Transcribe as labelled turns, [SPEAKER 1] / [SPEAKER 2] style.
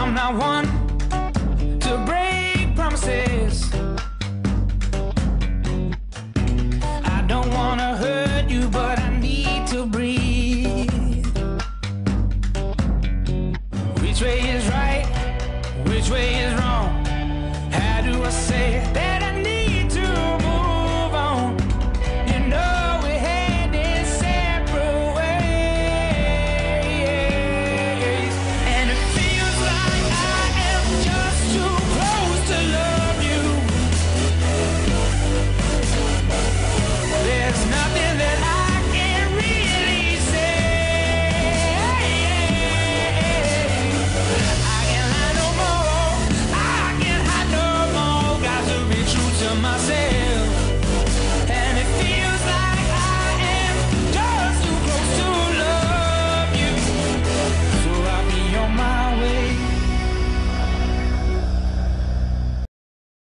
[SPEAKER 1] I'm not one to break promises. I don't wanna hurt you, but I need to breathe. Which way is right? Which way